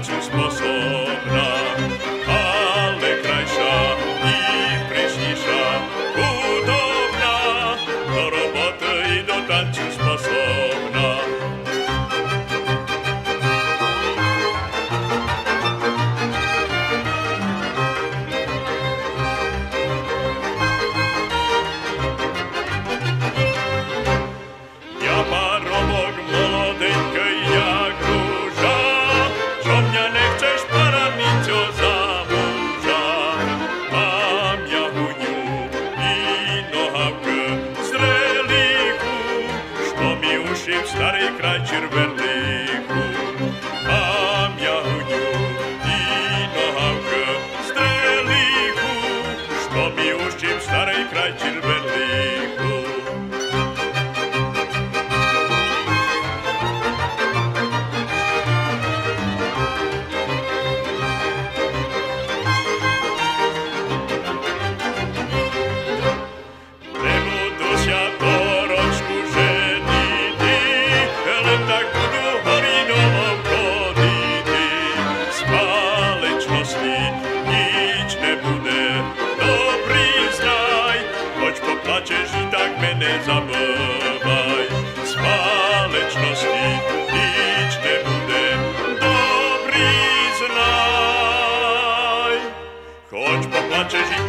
tancu sposobná, ale krajšia i prísnejšia, hudobná, do roboty i do tancu sposobná. Ja parobok mlodenka jak rúža, čo mňa nechceš paradnico za muža. Mám ja huňu i nohavku strelichu, što mi uši v starej krajčí rverlichu. Mám ja huňu i nohavku strelichu, što mi uši v starej krajčí rverlichu. Plačeš i tak mene zabávaj, z válečnosti nič nebude, dobrý znaj. Choď poplačeš i